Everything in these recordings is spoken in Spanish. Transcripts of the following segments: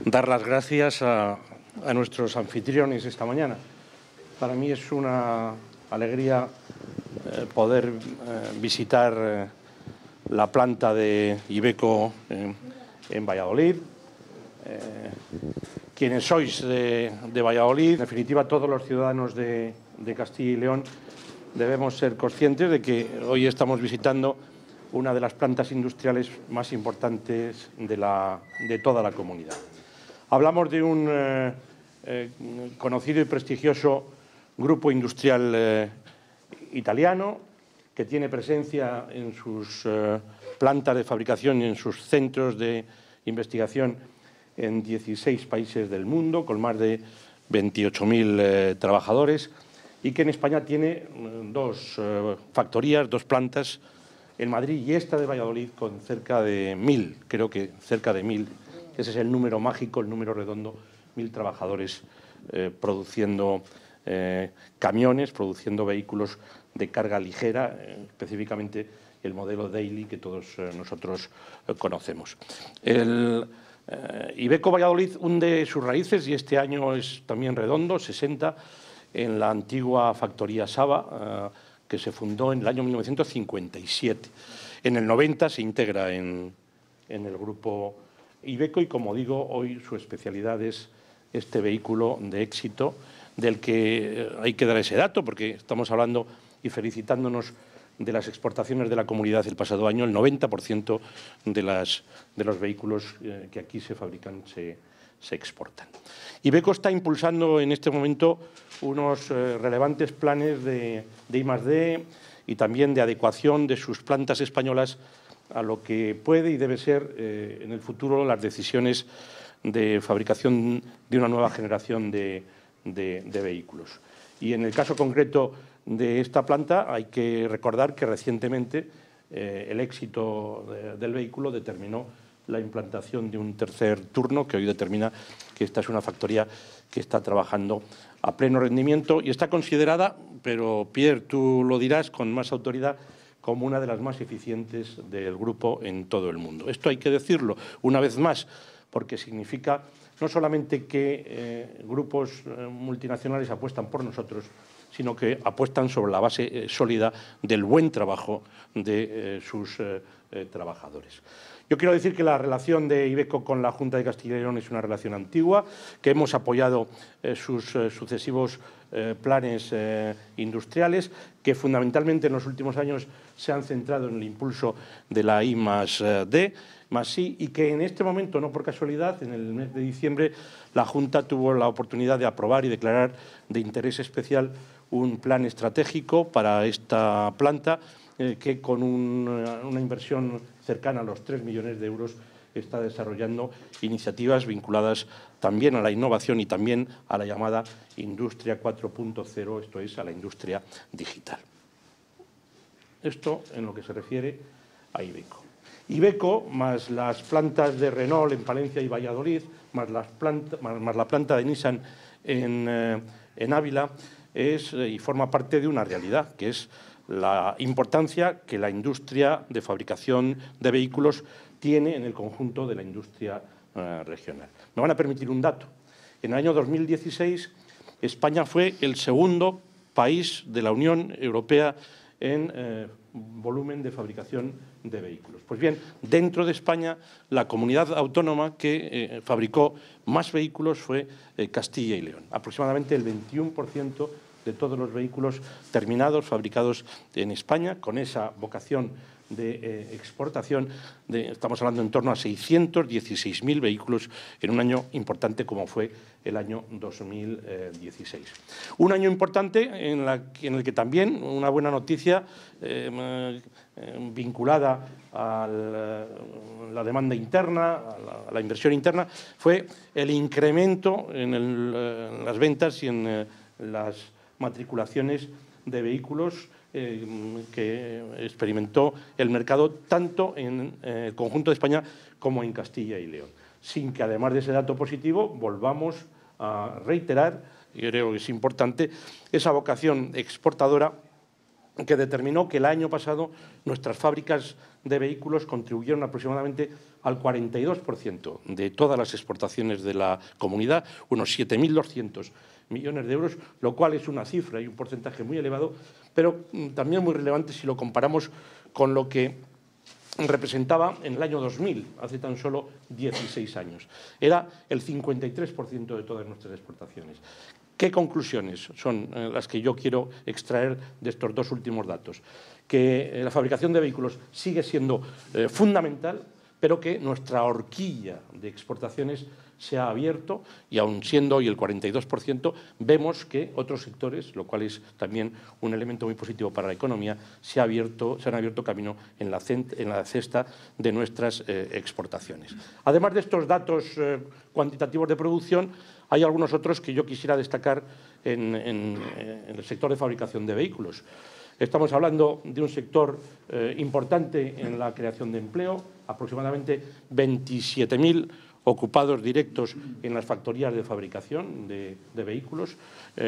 dar las gracias a nuestros anfitriones esta mañana. Para mí es una alegría poder visitar la planta de Iveco en Valladolid. Quienes sois de Valladolid, en definitiva todos los ciudadanos de Castilla y León, debemos ser conscientes de que hoy estamos visitando una de las plantas industriales más importantes de toda la comunidad. Hablamos de un conocido y prestigioso grupo industrial italiano que tiene presencia en sus plantas de fabricación y en sus centros de investigación en 16 países del mundo, con más de 28.000 trabajadores, y que en España tiene dos factorías, dos plantas, en Madrid y esta de Valladolid, con cerca de 1.000, creo que cerca de 1.000, ese es el número mágico, el número redondo, 1.000 trabajadores produciendo camiones, produciendo vehículos de carga ligera, específicamente el modelo Daily que todos nosotros conocemos. Iveco Valladolid hunde sus raíces, y este año es también redondo, 60, en la antigua factoría Saba, que se fundó en el año 1957. En el 90 se integra en el grupo Iveco y, como digo, hoy su especialidad es este vehículo de éxito, del que hay que dar ese dato, porque estamos hablando y felicitándonos de las exportaciones de la comunidad el pasado año. El 90% de los vehículos que aquí se fabrican se exportan. Iveco está impulsando en este momento unos relevantes planes de I+D y también de adecuación de sus plantas españolas a lo que puede y debe ser en el futuro las decisiones de fabricación de una nueva generación de vehículos. Y en el caso concreto de esta planta hay que recordar que recientemente el éxito del vehículo determinó la implantación de un tercer turno, que hoy determina que esta es una factoría que está trabajando a pleno rendimiento y está considerada, pero Pierre, tú lo dirás con más autoridad, como una de las más eficientes del grupo en todo el mundo. Esto hay que decirlo una vez más, porque significa no solamente que grupos multinacionales apuestan por nosotros, sino que apuestan sobre la base sólida del buen trabajo de sus trabajadores. Yo quiero decir que la relación de Iveco con la Junta de Castilla y León es una relación antigua, que hemos apoyado sus sucesivos planes industriales, que fundamentalmente en los últimos años se han centrado en el impulso de la I+D+I, y que en este momento, no por casualidad, en el mes de diciembre, la Junta tuvo la oportunidad de aprobar y declarar de interés especial un plan estratégico para esta planta, que con una inversión cercana a los 3 millones de euros está desarrollando iniciativas vinculadas también a la innovación y también a la llamada Industria 4.0, esto es, a la industria digital. Esto en lo que se refiere a Iveco. Iveco, más las plantas de Renault en Palencia y Valladolid, más la planta de Nissan en Ávila, es y forma parte de una realidad, que es la importancia que la industria de fabricación de vehículos tiene en el conjunto de la industria regional. Me van a permitir un dato. En el año 2016, España fue el segundo país de la Unión Europea en volumen de fabricación de vehículos. Pues bien, dentro de España, la comunidad autónoma que fabricó más vehículos fue Castilla y León. Aproximadamente el 21% de todos los vehículos terminados, fabricados en España, con esa vocación de exportación, estamos hablando en torno a 616.000 vehículos en un año importante como fue el año 2016. Un año importante en el que también una buena noticia vinculada a la demanda interna, a la inversión interna, fue el incremento en las ventas y en las matriculaciones de vehículos que experimentó el mercado tanto en el conjunto de España como en Castilla y León. Sin que, además de ese dato positivo, volvamos a reiterar, y creo que es importante, esa vocación exportadora que determinó que el año pasado nuestras fábricas de vehículos contribuyeron aproximadamente al 42% de todas las exportaciones de la comunidad, unos 7.200 millones de euros, lo cual es una cifra y un porcentaje muy elevado, pero también muy relevante si lo comparamos con lo que representaba en el año 2000, hace tan solo 16 años. Era el 53% de todas nuestras exportaciones. ¿Qué conclusiones son las que yo quiero extraer de estos dos últimos datos? Que la fabricación de vehículos sigue siendo fundamental, pero que nuestra horquilla de exportaciones se ha abierto y aun siendo hoy el 42%, vemos que otros sectores, lo cual es también un elemento muy positivo para la economía, se han abierto camino en la cesta de nuestras exportaciones. Además de estos datos cuantitativos de producción, hay algunos otros que yo quisiera destacar en el sector de fabricación de vehículos. Estamos hablando de un sector importante en la creación de empleo, aproximadamente 27.000 ocupados directos en las factorías de fabricación de vehículos,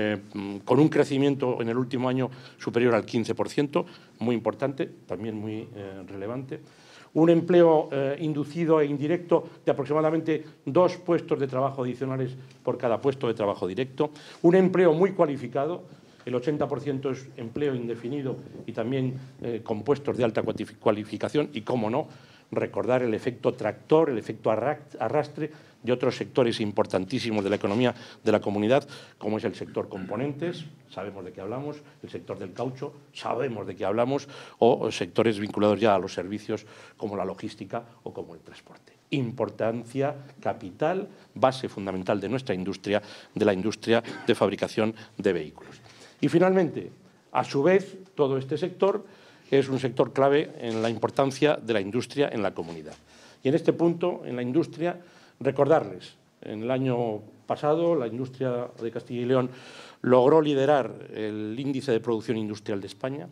con un crecimiento en el último año superior al 15%, muy importante, también muy relevante. Un empleo inducido e indirecto de aproximadamente 2 puestos de trabajo adicionales por cada puesto de trabajo directo. Un empleo muy cualificado, el 80% es empleo indefinido y también con puestos de alta cualificación y, cómo no, recordar el efecto tractor, el efecto arrastre de otros sectores importantísimos de la economía de la comunidad, como es el sector componentes, sabemos de qué hablamos, el sector del caucho, sabemos de qué hablamos, o sectores vinculados ya a los servicios como la logística o como el transporte. Importancia capital, base fundamental de nuestra industria, de la industria de fabricación de vehículos. Y finalmente, a su vez, todo este sector es un sector clave en la importancia de la industria en la comunidad. Y en este punto, en la industria, recordarles, en el año pasado la industria de Castilla y León logró liderar el índice de producción industrial de España,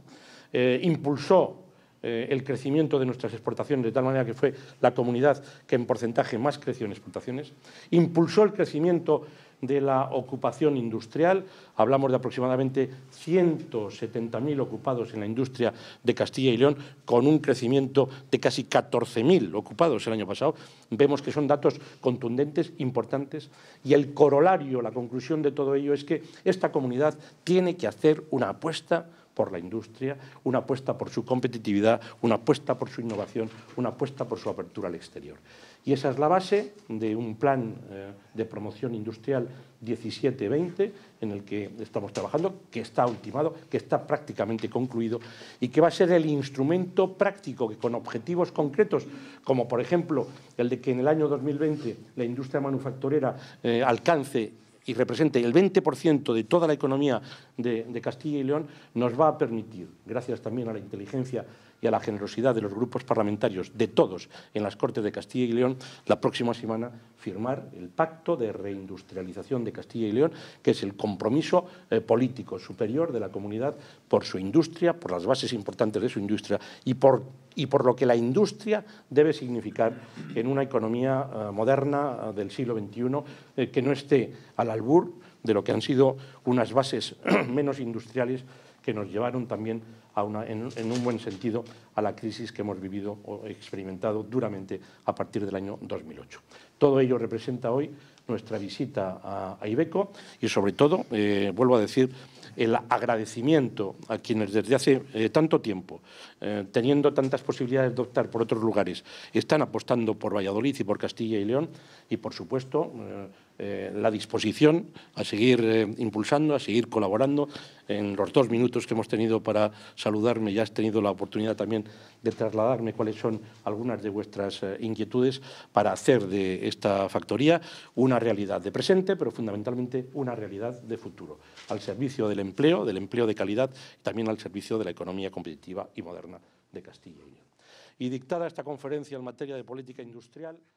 impulsó el crecimiento de nuestras exportaciones de tal manera que fue la comunidad que en porcentaje más creció en exportaciones, impulsó el crecimiento de la ocupación industrial, hablamos de aproximadamente 170.000 ocupados en la industria de Castilla y León, con un crecimiento de casi 14.000 ocupados el año pasado. Vemos que son datos contundentes, importantes, y el corolario, la conclusión de todo ello es que esta comunidad tiene que hacer una apuesta por la industria, una apuesta por su competitividad, una apuesta por su innovación, una apuesta por su apertura al exterior. Y esa es la base de un plan de promoción industrial 17-20 en el que estamos trabajando, que está ultimado, que está prácticamente concluido y que va a ser el instrumento práctico que con objetivos concretos, como por ejemplo el de que en el año 2020 la industria manufacturera alcance y represente el 20% de toda la economía de Castilla y León, nos va a permitir, gracias también a la inteligencia y a la generosidad de los grupos parlamentarios, de todos, en las Cortes de Castilla y León, la próxima semana firmar el Pacto de Reindustrialización de Castilla y León, que es el compromiso político superior de la comunidad por su industria, por las bases importantes de su industria y por lo que la industria debe significar en una economía moderna del siglo XXI, que no esté al albur de lo que han sido unas bases menos industriales que nos llevaron también en un buen sentido a la crisis que hemos vivido o experimentado duramente a partir del año 2008. Todo ello representa hoy nuestra visita a Iveco y, sobre todo, vuelvo a decir, el agradecimiento a quienes desde hace tanto tiempo, teniendo tantas posibilidades de optar por otros lugares, están apostando por Valladolid y por Castilla y León y, por supuesto, la disposición a seguir impulsando, a seguir colaborando. En los 2 minutos que hemos tenido para saludarme ya has tenido la oportunidad también de trasladarme cuáles son algunas de vuestras inquietudes para hacer de esta factoría una realidad de presente, pero fundamentalmente una realidad de futuro, al servicio del empleo de calidad y también al servicio de la economía competitiva y moderna de Castilla y León. Y dictada esta conferencia en materia de política industrial,